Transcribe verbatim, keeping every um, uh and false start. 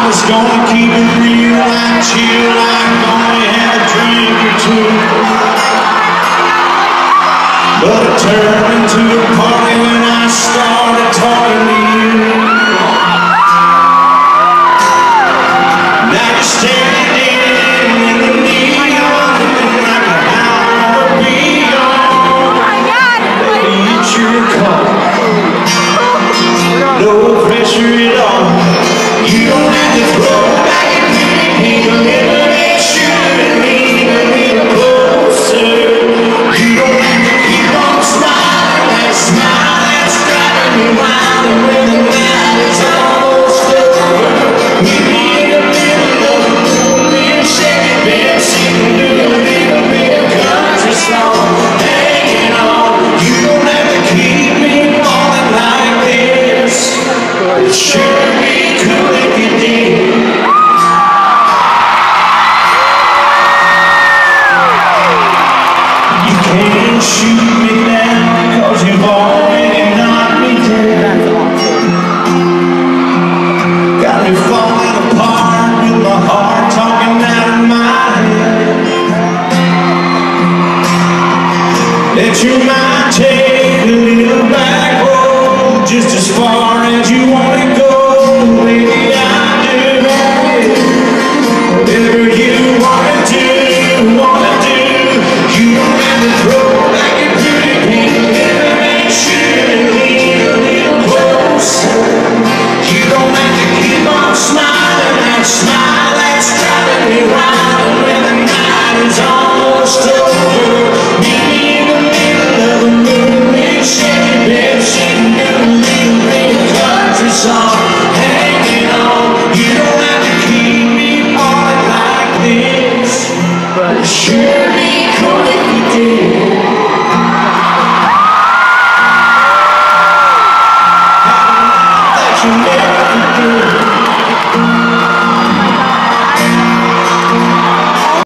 was gonna keep it real, like chill, like only had a drink or two. But it turned into a party when I started talking to you. Now you're standing in the neon, looking like a hound or beyond. Baby, it's your call. No pressure at all. You don't have to throw back your pretty pink lemonade sugar and lean a little closer. You don't have to keep on smiling, that smile that's driving me wild. And when the night is almost over, meet me in the middle of the room and shake it, baby, singing a little bit of country song, hanging on. You don't have to keep me falling like this. It sure be cool if you did. You can't shoot me down, cause you've already knocked me dead. Got me falling apart with my heart talking out of my head. That you might take a little back road just as far as you want to go. Baby, I do whatever you wanna do, wanna do. You don't have to throw back your pretty pink lemonade sugar and lean a little closer. You don't have to keep on smiling, that smile that's driving me wild. And when the night is almost over, meet me in the middle of the moon and shake it, babe, sing a little bit of country song. You don't have to keep me on like this, but it sure be cool.